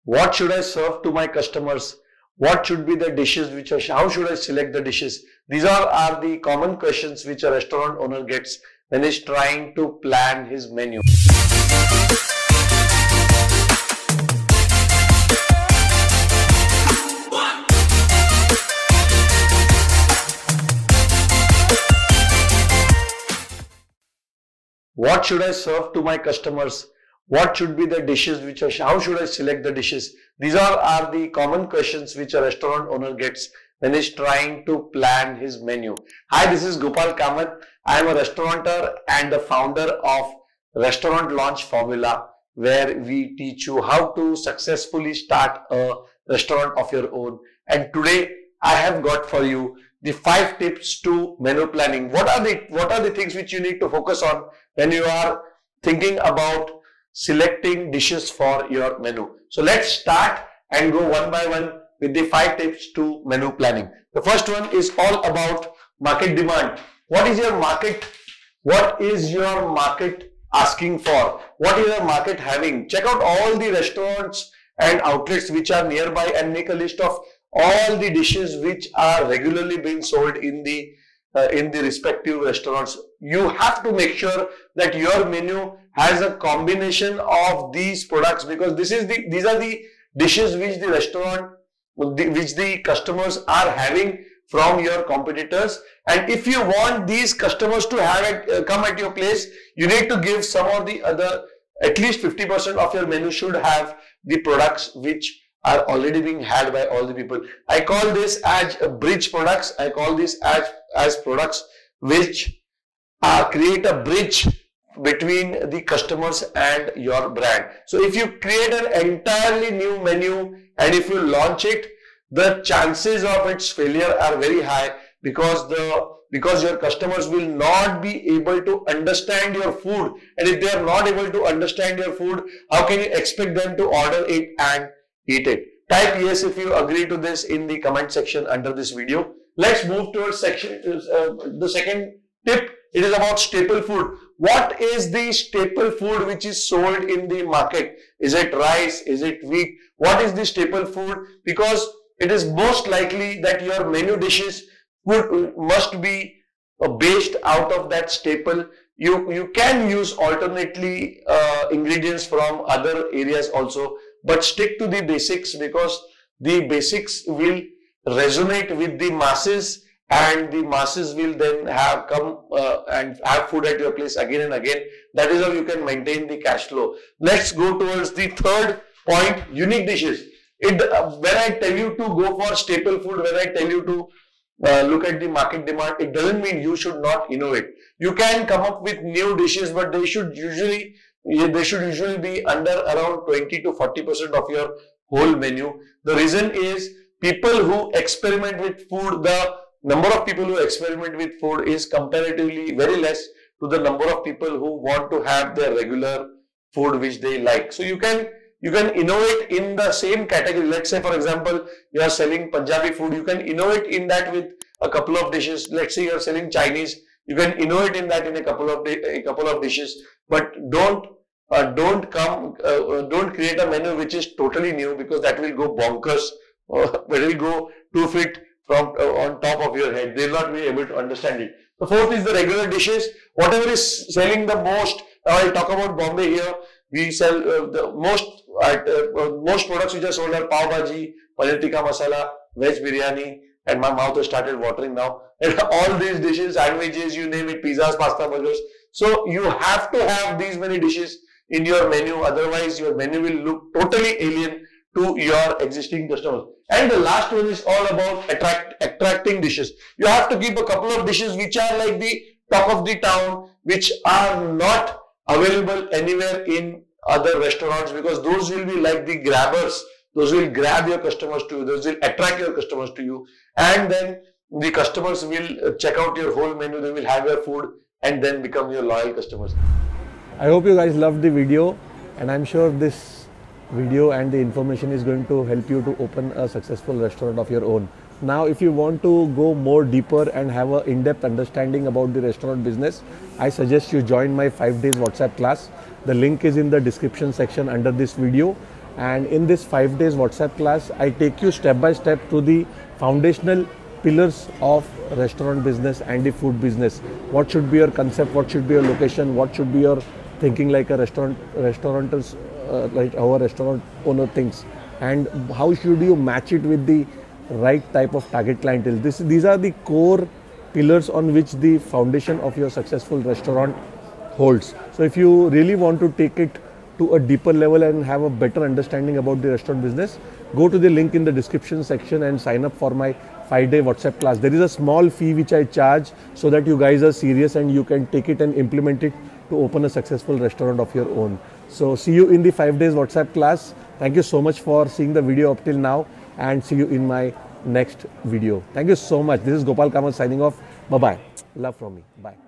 What should I serve to my customers? What should be the dishes how should I select the dishes? These are the common questions which a restaurant owner gets when he's trying to plan his menu. What should I serve to my customers? What should be the dishes how should I select the dishes? These are the common questions which a restaurant owner gets when he's trying to plan his menu. Hi, this is Gopal Kamath. I am a restaurateur and the founder of Restaurant Launch Formula, where we teach you how to successfully start a restaurant of your own. And today I have got for you the 5 tips to menu planning. What are the things which you need to focus on when you are thinking about selecting dishes for your menu? So let's start and go one by one with the 5 tips to menu planning. The first one is all about market demand. What is your market? What is your market asking for? What is your market having? Check out all the restaurants and outlets which are nearby and make a list of all the dishes which are regularly being sold in the respective restaurants. You have to make sure that your menu has a combination of these products, because these are the dishes which the customers are having from your competitors. And if you want these customers to have come at your place, you need to give some of the other, at least 50% of your menu should have the products which are already being had by all the people. I call this as bridge products. I call this as products which create a bridge between the customers and your brand. So if you create an entirely new menu and if you launch it, the chances of its failure are very high, because your customers will not be able to understand your food. And if they are not able to understand your food, how can you expect them to order it and eat it? Type yes if you agree to this in the comment section under this video. Let's move towards the second tip. It is about staple food. What is the staple food which is sold in the market? Is it rice? Is it wheat? What is the staple food? Because it is most likely that your menu dishes must be based out of that staple. You can use alternately ingredients from other areas also, but stick to the basics, because the basics will resonate with the masses, and the masses will then have come and have food at your place again and again. That is how you can maintain the cash flow. Let's go towards the third point, unique dishes. When I tell you to go for staple food, when I tell you to look at the market demand, it doesn't mean you should not innovate. You can come up with new dishes, but they should usually be under around 20 to 40% of your whole menu. The reason is, people who experiment with food, the number of people who experiment with food is comparatively very less to the number of people who want to have their regular food which they like. So you can innovate in the same category. Let's say, for example, you are selling Punjabi food. You can innovate in that with a couple of dishes. Let's say you are selling Chinese. You can innovate in that in a couple of dishes. But don't create a menu which is totally new, because that will go bonkers. It will go 2 feet from on top of your head. They will not be able to understand it. The fourth is the regular dishes. Whatever is selling the most. I'll talk about Bombay here. We sell the most products which are sold are pav bhaji, paneer tikka masala, veg biryani, and my mouth has started watering now. And all these dishes, sandwiches, you name it, pizzas, pasta, burgers. So you have to have these many dishes in your menu. Otherwise, your menu will look totally alien to your existing customers. And the last one is all about attracting dishes. You have to keep a couple of dishes which are like the talk of the town, which are not available anywhere in other restaurants, because those will be like the grabbers. Those will grab your customers to you. Those will attract your customers to you. And then the customers will check out your whole menu. They will have your food and then become your loyal customers. I hope you guys loved the video, and I'm sure this video and the information is going to help you to open a successful restaurant of your own. Now, if you want to go more deeper and have an in-depth understanding about the restaurant business, I suggest you join my 5 days WhatsApp class. The link is in the description section under this video. And in this 5 days WhatsApp class, I take you step by step to the foundational pillars of restaurant business and the food business. What should be your concept? What should be your location? What should be your thinking like a restauranters, like our restaurant owner thinks, and how should you match it with the right type of target clientele? These are the core pillars on which the foundation of your successful restaurant holds. So if you really want to take it to a deeper level and have a better understanding about the restaurant business, go to the link in the description section and sign up for my 5-day WhatsApp class. There is a small fee which I charge so that you guys are serious and you can take it and implement it to open a successful restaurant of your own. So see you in the 5 days WhatsApp class. Thank you so much for seeing the video up till now, and see you in my next video. Thank you so much. This is Gopal Kamath signing off. Bye-bye. Love from me. Bye.